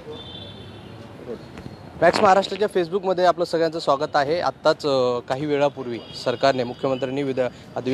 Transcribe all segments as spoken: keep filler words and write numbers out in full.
Max महाराष्ट्राच्या फेसबुकमध्ये आपलं सगळ्यांचं स्वागत आहे। आत्ताच काही वेळापूर्वी सरकारने मुख्यमंत्र्यांनी विध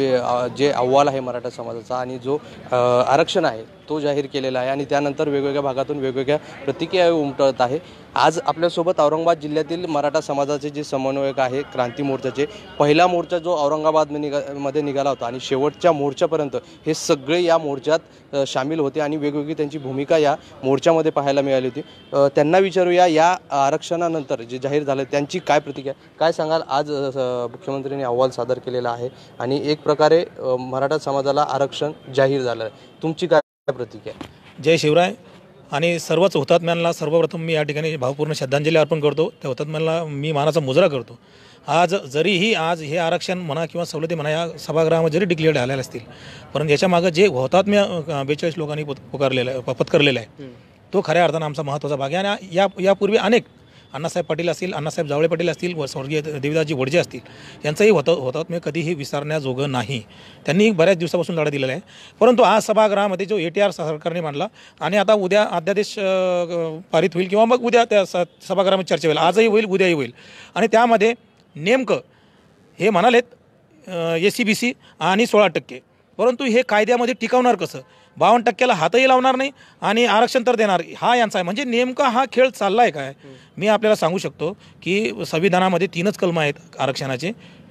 जे अहवाल आहे मराठा समाजाचा आणि जो आरक्षण आहे तो जाहीर केलेला आहे आणि त्यानंतर वेगवेगळ्या भागातून वेगवेगळ्या प्रतिक्रिया उमटत आहे। आज आपल्यासोबत औरंगाबाद जिल्ह्यातील मराठा समाजाचे जे समन्वयक आहे क्रांती मोर्चाचे, पहिला मोर्चा जो औरंगाबाद निघा मध्ये निघाला होता आणि शेवटच्या मोर्चापर्यंत हे सगळे या मोर्चात सामील होते आणि वेगवेगळी त्यांची भूमिका या मोर्चामध्ये पाहायला मिळाली होती। त्यांना विचारूया या आरक्षणानंतर जे जाहीर झालं त्यांची काय प्रतिक्रिया, काय सांगाल? आज मुख्यमंत्र्यांनी अहवाल सादर केलेला आहे आणि एक प्रकारे मराठा समाजाला आरक्षण जाहीर झालं आहे, तुमची काय प्रतिक्रिया? जय शिवराय आणि सर्वच हुतात्म्यांना सर्वप्रथम मी या ठिकाणी भावपूर्ण श्रद्धांजली अर्पण करतो। त्या हुतात्म्यांना मी मानाचा मुजरा करतो। आज जरीही आज हे आरक्षण म्हणा किंवा सवलती म्हणा या सभागृहामध्ये जरी डिक्लेअर झालेले असतील, परंतु याच्या मागे जे हुतात्म्य बेचाळीस लोकांनी पुकारलेलं आहे पत्करलेला आहे तो खऱ्या अर्थानं आमचा महत्त्वाचा भाग आहे। आणि या यापूर्वी अनेक अण्णासाहेब पाटील असतील, अण्णासाहेब जावळे पाटील असतील व स्वर्गीय देवीदासजी वडजे असतील यांचंही होत हुतात्म्य कधीही विसरण्याजोगं नाही। त्यांनी बऱ्याच दिवसापासून लढा दिलेला आहे, परंतु आज सभागृहामध्ये जो ए टी आर सरकारने मांडला आणि आता उद्या अध्यादेश पारित होईल किंवा मग उद्या त्या सभागृहामध्ये चर्चा होईल, आजही होईल उद्याही होईल आणि त्यामध्ये नेमकं हे म्हणालेत ए सी बी सी आणि सोळा टक्के, परंतु हे कायद्यामध्ये टिकवणार कसं? बावन्न टक्क्याला हातही लावणार नाही आणि आरक्षण तर देणार, हा यांचा आहे। म्हणजे नेमका हा खेळ चालला आहे काय? मी आपल्याला सांगू शकतो की संविधानामध्ये तीनच कलम आहेत आरक्षणाचे,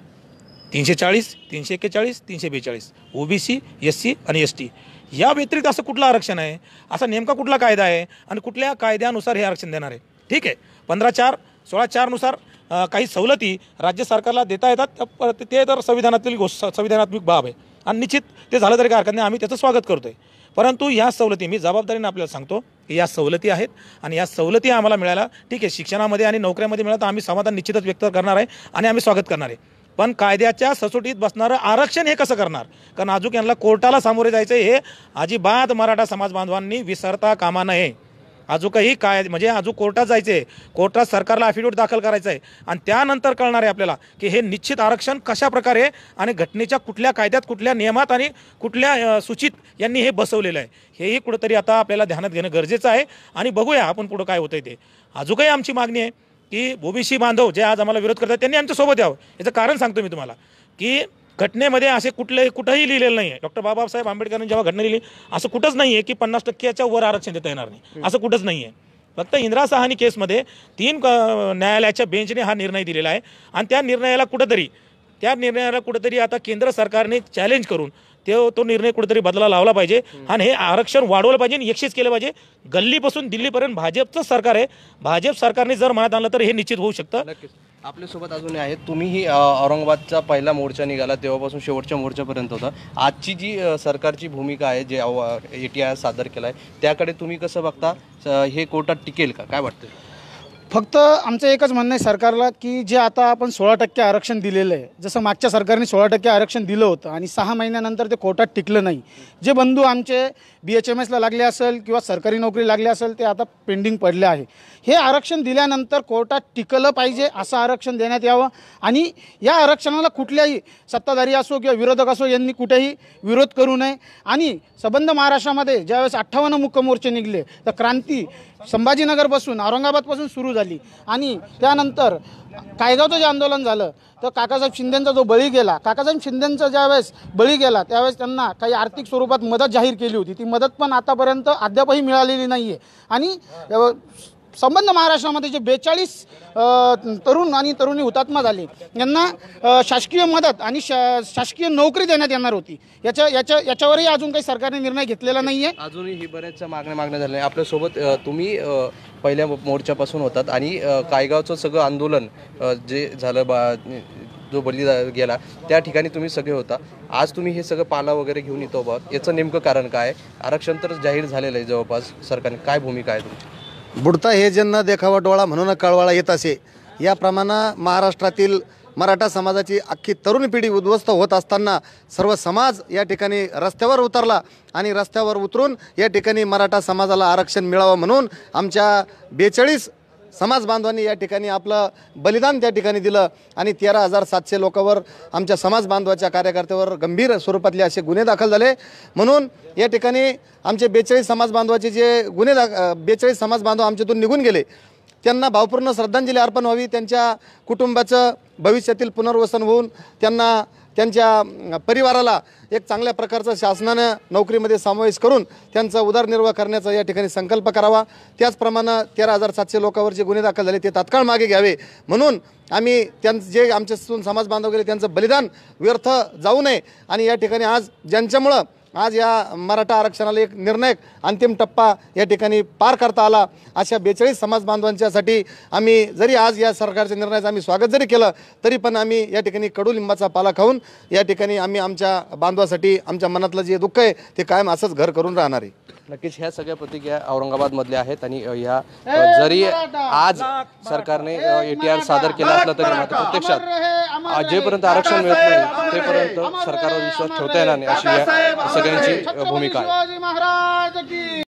तीनशे चाळीस तीनशे एक्केचाळीस तीनशे बेचाळीस ओबीसी एस सी आणि एस टी। या व्यतिरिक्त असं कुठलं आरक्षण आहे? असा नेमका कुठला कायदा आहे आणि कुठल्या कायद्यानुसार हे आरक्षण देणार आहे? ठीक आहे, पंधरा चार सोळा चारनुसार काही सवलती राज्य सरकारला देता येतात, ते तर संविधानातील गोष्ट संविधानात्मक बाब आहे आणि निश्चित ते झालं तरी काय हरकत नाही, आम्ही त्याचं स्वागत करतो आहे। परंतु या सवलती मी जबाबदारीने आपल्याला सांगतो की या सवलती आहेत आणि या सवलती आम्हाला मिळायला ठीक आहे, शिक्षणामध्ये आणि नोकऱ्यामध्ये मिळालं तर आम्ही समाधान निश्चितच व्यक्त करणार आहे आणि आम्ही स्वागत करणार आहे। पण कायद्याच्या ससोटीत बसणारं आरक्षण हे कसं करणार? कारण अजून यांना कोर्टाला सामोरे जायचं हे अजिबात मराठा समाज बांधवांनी विसरता कामा नये। अजूनही काय म्हणजे अजून कोर्टात जायचं आहे, कोर्टात सरकारला अफिडेविट दाखल करायचं आहे आणि त्यानंतर कळणार आहे आपल्याला की हे निश्चित आरक्षण कशा प्रकारे आणि घटनेच्या कुठल्या कायद्यात कुठल्या नियमात आणि कुठल्या सूचित यांनी हे बसवलेलं आहे, हेही कुठंतरी आता आपल्याला ध्यानात घेणं गरजेचं आहे आणि बघूया आपण पुढं काय होतंय ते। अजूनही आमची मागणी आहे की ओबीसी बांधव जे आज आम्हाला विरोध करतात त्यांनी आमच्यासोबत यावं। याचं कारण सांगतो मी तुम्हाला की घटनेमध्ये असे कुठले कुठंही लिहिलेलं नाही आहे। डॉक्टर बाबासाहेब आंबेडकरांनी जेव्हा घटना लिहिली असं कुठंच नाही आहे की पन्नास टक्क्याच्या वर आरक्षण देता येणार नाही, असं कुठंच नाही आहे। फक्त इंदिरा साहनी केसमध्ये तीन न्यायालयाच्या बेंचने हा निर्णय दिलेला आहे आणि त्या निर्णयाला कुठंतरी त्या निर्णयाला कुठंतरी आता केंद्र सरकारने चॅलेंज करून ते तो निर्णय कुठेतरी बदला लावला पाहिजे आणि हे आरक्षण वाढवलं पाहिजे आणि एकशेच केलं पाहिजे। गल्लीपासून दिल्लीपर्यंत भाजपचं सरकार आहे, भाजप सरकारने जर मनात आणलं तर हे निश्चित होऊ शकतं। नक्कीच आपल्यासोबत अजूनही आहेत, तुम्हीही औरंगाबादचा पहिला मोर्चा निघाला तेव्हापासून शेवटच्या मोर्चापर्यंत होता। आजची जी सरकारची भूमिका आहे जे ए टी आर सादर केला आहे त्याकडे तुम्ही कसं बघता? हे कोर्टात टिकेल का, काय वाटतं? फक्त आमचं एकच म्हणणं आहे सरकारला की जे आता आपण सोळा टक्के आरक्षण दिलेलं आहे, जसं मागच्या सरकारने सोळा टक्के आरक्षण दिलं होतं आणि सहा महिन्यानंतर ते कोर्टात टिकलं नाही, जे बंधू आमचे बी एच एम एसला लागले असेल किंवा सरकारी नोकरी लागली असेल ते आता पेंडिंग पडले आहे। हे आरक्षण दिल्यानंतर कोर्टात टिकलं पाहिजे, असं आरक्षण देण्यात यावं आणि या आरक्षणाला कुठल्याही सत्ताधारी असो किंवा विरोधक असो यांनी कुठेही विरोध करू नये। आणि संबंध महाराष्ट्रामध्ये ज्यावेळेस अठ्ठावन्न मुख्य मोर्चे निघले तर क्रांती संभाजीनगरपासून औरंगाबादपासून सुरू झाली आणि त्यानंतर कायगावचं जे आंदोलन झालं तर काकासाहेब शिंदेंचा जो बळी गेला, काकासाहेब शिंदेंचा ज्यावेळेस बळी गेला त्यावेळेस त्यांना काही आर्थिक स्वरूपात मदत जाहीर केली होती, ती मदत पण आतापर्यंत अद्यापही मिळालेली नाही आहे। आणि संबंध महाराष्ट्रामध्ये जे बेचाळीस तरुण आणि तरुणी हुतात्मा झाले यांना शासकीय मदत आणि शा शासकीय नोकरी देण्यात येणार होती, याच्या याच्या याच्यावरही अजून काही सरकारने निर्णय घेतलेला नाही आहे। अजूनही बऱ्याच मागण्या मागण्या झाल्या आपल्यासोबत। तुम्ही पहिल्या मोर्चापासून होतात आणि कायगावचं सगळं आंदोलन जे झालं बा जो बळी गेला त्या ठिकाणी तुम्ही सगळे होता, आज तुम्ही हे सगळं पाला वगैरे घेऊन येतो बा, याचं नेमकं कारण काय? आरक्षण तर जाहीर झालेलं आहे जवळपास, सरकारने काय भूमिका आहे तुमची? बुडता हे ज्यांना देखावा डोळा म्हणून कळवाळा येत असे, याप्रमाणे महाराष्ट्रातील मराठा समाजाची अख्खी तरुण पिढी उद्ध्वस्त होत असताना सर्व समाज या ठिकाणी रस्त्यावर उतरला आणि रस्त्यावर उतरून या ठिकाणी मराठा समाजाला आरक्षण मिळावं म्हणून आमच्या बेचाळीस समाज बांधवांनी या ठिकाणी आपलं बलिदान त्या ठिकाणी दिलं आणि तेरा हजार सातशे लोकांवर आमच्या समाज बांधवाच्या कार्यकर्त्यावर गंभीर स्वरूपातले असे गुन्हे दाखल झाले. म्हणून या ठिकाणी आमचे बेचाळीस समाज बांधवाचे जे गुन्हे दा बेचाळीस समाज बांधव आमच्यातून निघून गेले त्यांना भावपूर्ण श्रद्धांजली अर्पण व्हावी, त्यांच्या कुटुंबाचं भविष्यातील पुनर्वसन होऊन त्यांना त्यांच्या परिवाराला एक चांगल्या प्रकारचं शासनानं नोकरीमध्ये समावेश करून त्यांचा उदरनिर्वाह करण्याचा या ठिकाणी संकल्प करावा. त्याचप्रमाणे तेरा हजार सातशे लोकांवर जे गुन्हे दाखल झाले ते तात्काळ मागे घ्यावे म्हणून आम्ही त्यां जे आमच्यासून समाज बांधव गेले त्यांचं बलिदान व्यर्थ जाऊ नये आणि या ठिकाणी आज ज्यांच्यामुळं आज या मराठा आरक्षणाला एक निर्णायक अंतिम टप्पा या ठिकाणी पार करता आला अशा बेचाळीस समाज बांधवांच्यासाठी आम्ही जरी आज या सरकारच्या निर्णयाचं आम्ही स्वागत जरी केलं तरी पण आम्ही या ठिकाणी कडुलिंबाचा पाला खाऊन या ठिकाणी आम्ही आमच्या बांधवासाठी आमच्या मनातलं जे दुःख आहे ते कायम असंच घर करून राहणार आहे. नक्कीच ह्या सगळ्या प्रतिक्रिया औरंगाबादमधल्या आहेत आणि ह्या जरी आज सरकारने एटीआर सादर केला असला तरी मात्र प्रत्यक्षात जेपर्यंत आरक्षण मिळत नाही तेपर्यंत सरकारवर विश्वास ठेवता येणार नाही अशी या सगळ्यांची भूमिका आहे.